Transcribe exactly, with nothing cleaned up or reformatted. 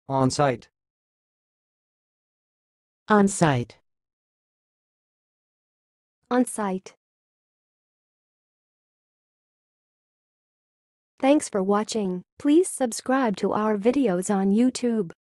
On-site. On-site. On-site. Thanks for watching. Please subscribe to our videos on YouTube.